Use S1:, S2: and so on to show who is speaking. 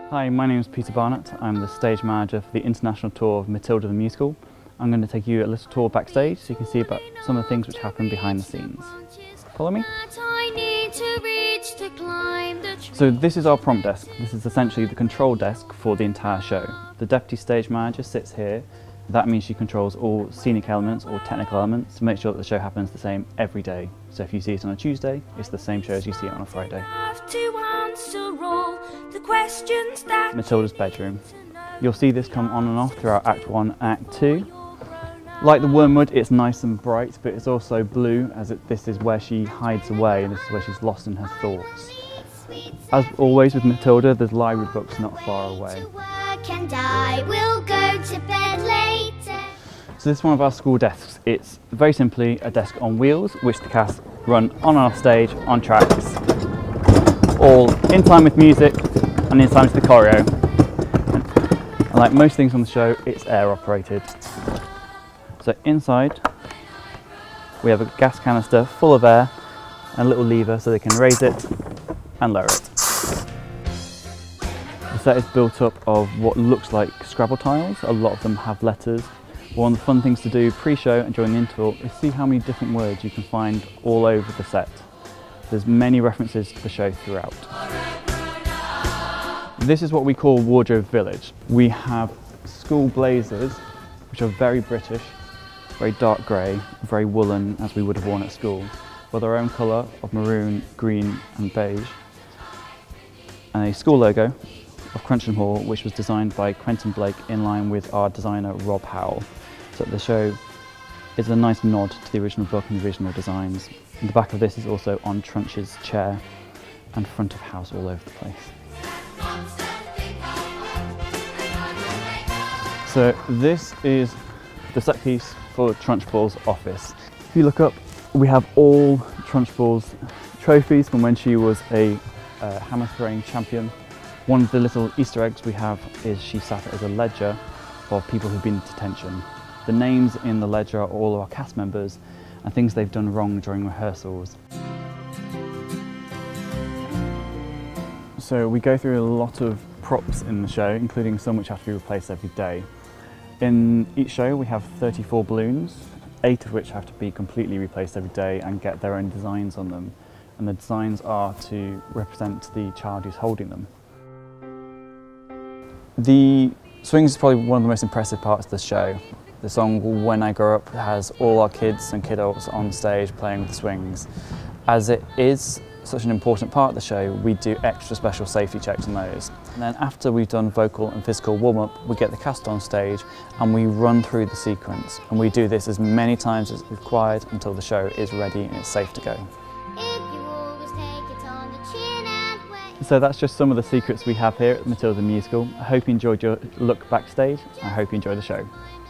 S1: Hi, my name is Peter Barnett. I'm the stage manager for the international tour of Matilda the Musical. I'm going to take you a little tour backstage so you can see about some of the things which happen behind the scenes. Follow me. So this is our prompt desk. This is essentially the control desk for the entire show. The deputy stage manager sits here. That means she controls all scenic elements or technical elements to make sure that the show happens the same every day. So if you see it on a Tuesday, it's the same show as you see it on a Friday. Matilda's bedroom. You'll see this come on and off throughout Act 1 and Act 2. Like the Wormwood, it's nice and bright, but it's also blue, as this is where she hides away and this is where she's lost in her thoughts. As always with Matilda, there's library books not far away. So this is one of our school desks. It's very simply a desk on wheels, which the cast run on our stage, on tracks, all in time with music and in time with the choreo. And like most things on the show, it's air operated. So inside, we have a gas canister full of air and a little lever so they can raise it and lower it. The set is built up of what looks like Scrabble tiles. A lot of them have letters. One of the fun things to do pre-show and during the interval is see how many different words you can find all over the set. There's many references to the show throughout. This is what we call Wardrobe Village. We have school blazers, which are very British, very dark grey, very woolen, as we would have worn at school, with our own colour of maroon, green and beige. And a school logo of Cruncham Hall, which was designed by Quentin Blake in line with our designer Rob Howell. So the show is a nice nod to the original book and the original designs. And the back of this is also on Trunch's chair and front of house all over the place. So this is the set piece for Trunchbull's office. If you look up, we have all Trunchbull's trophies from when she was a hammer throwing champion. One of the little Easter eggs we have is she sat as a ledger of people who've been in detention. The names in the ledger are all of our cast members and things they've done wrong during rehearsals. So we go through a lot of props in the show, including some which have to be replaced every day. In each show we have 34 balloons, 8 of which have to be completely replaced every day and get their own designs on them. And the designs are to represent the child who's holding them. The swings is probably one of the most impressive parts of the show. The song When I Grow Up has all our kids and kidults on stage playing with the swings. As it is such an important part of the show, we do extra special safety checks on those. And then after we've done vocal and physical warm-up, we get the cast on stage and we run through the sequence. And we do this as many times as required until the show is ready and it's safe to go. So that's just some of the secrets we have here at Matilda the Musical. I hope you enjoyed your look backstage. I hope you enjoy the show.